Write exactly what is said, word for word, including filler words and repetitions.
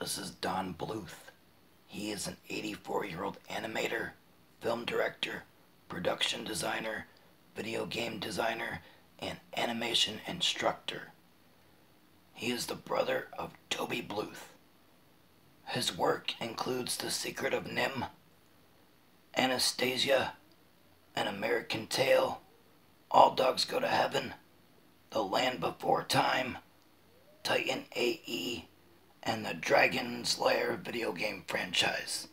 This is Don Bluth. He is an eighty-four-year-old animator, film director, production designer, video game designer, and animation instructor. He is the brother of Toby Bluth. His work includes The Secret of Nim, Anastasia, An American Tale, All Dogs Go to Heaven, The Land Before Time, Titan A E, and the Dragon's Lair video game franchise.